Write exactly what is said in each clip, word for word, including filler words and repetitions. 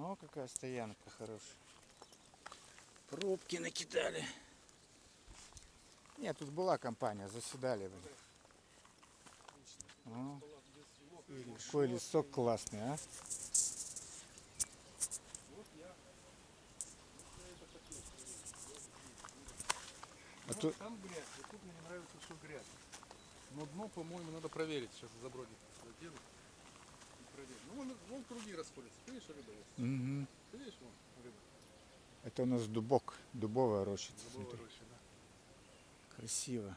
О, какая стоянка хорошая. Пробки накидали. Нет, тут была компания, заседали. О, какой лесок классный, а? А тут... Там грязь, вот тут мне не нравится, что грязь. Но дно, по-моему, надо проверить. Сейчас забродник делать. Ну, вон, вон круги расходятся. Ты видишь, рыба есть? Угу. Ты видишь, вон рыба? Это у нас дубок, дубовая рощица. Дубовая роща, да. Красиво.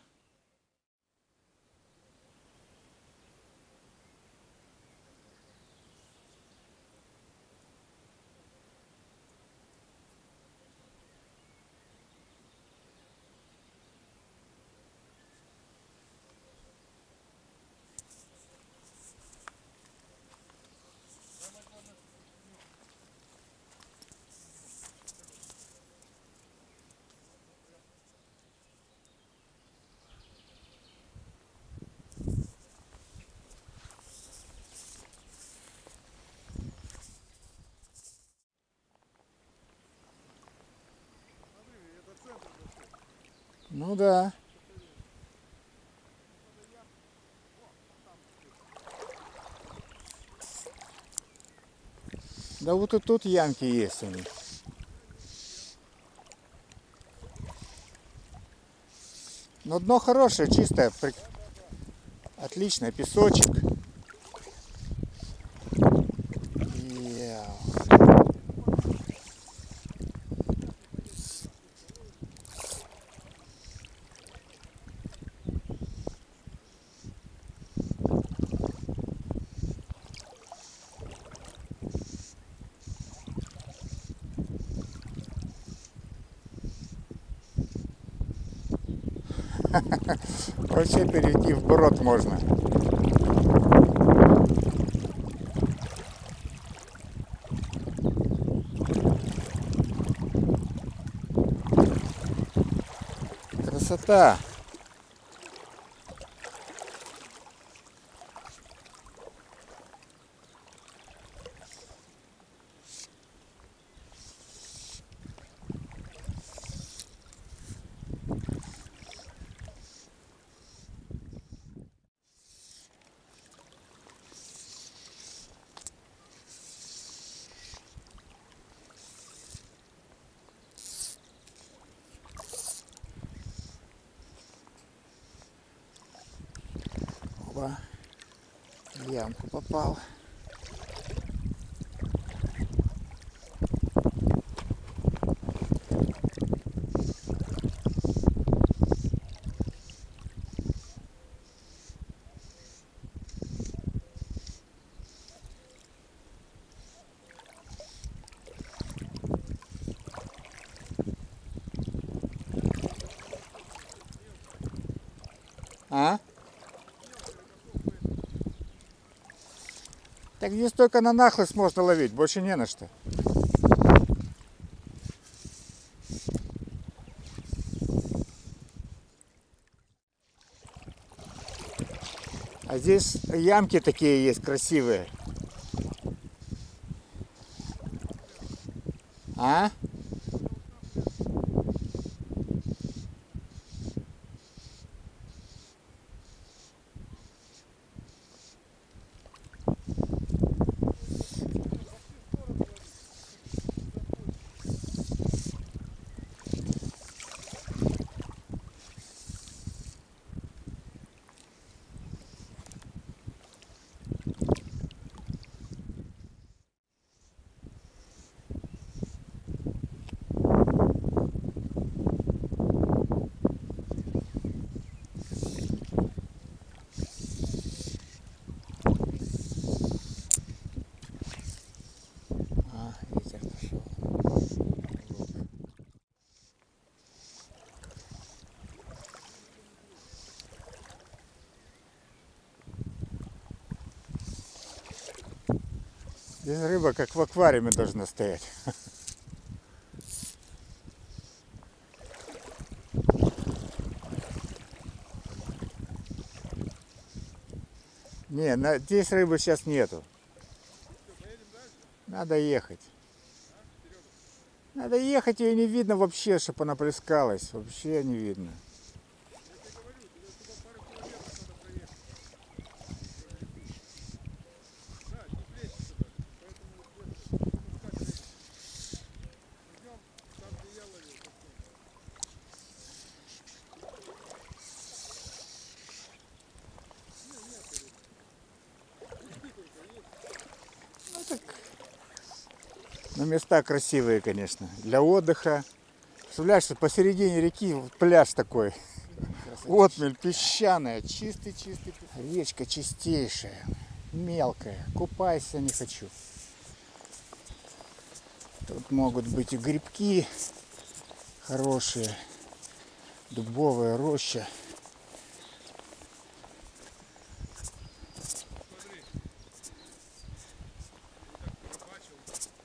Ну да. Да вот и тут ямки есть они. Но дно хорошее, чистое, отличное, песочек. Яу. Вообще перейти вброд можно. Красота! Опа, в ямку попал. А? Так здесь только на нахлыст можно ловить, больше не на что. А здесь ямки такие есть красивые. А? Здесь рыба как в аквариуме должна стоять. Не, на, здесь рыбы сейчас нету. Надо ехать. Надо ехать, ее не видно вообще, чтобы она плескалась. Вообще не видно. Я тебе говорю, тебе туда пару километров надо проехать. Да, не плещется даже. Поэтому вот здесь будем искать речку. Идем там, где я ловил. Ну, так... Ну, места красивые, конечно. Для отдыха. Представляешь, что посередине реки вот пляж такой. Отмель песчаная, чистый-чистый. Речка чистейшая, мелкая. Купайся не хочу. Тут могут быть и грибки хорошие. Дубовая роща. Смотри. Вот так порыбачил.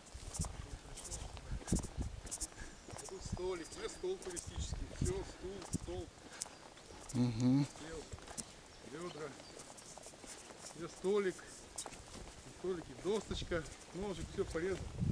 Тут столик, у меня стол туристический. Все, стул, стол. Угу. Сел, ведра. Где столик. На столике досточка, ножик, все порезал.